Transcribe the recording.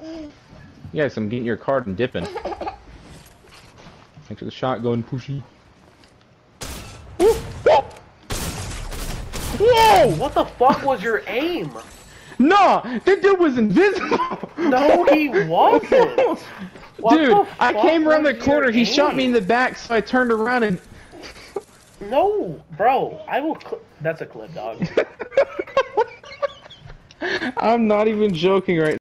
Yes, I'm getting your card and dipping. Thanks for the shot going pushy. Whoa! What the fuck was your aim? No! That dude was invisible! No, he wasn't! What Dude, I fuck came around the was corner, your he shot me in aim? the back, so I turned around and... No, bro, I will that's a clip, dog. I'm not even joking right